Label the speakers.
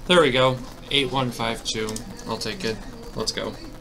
Speaker 1: There we go. 8152. I'll take it. Let's go.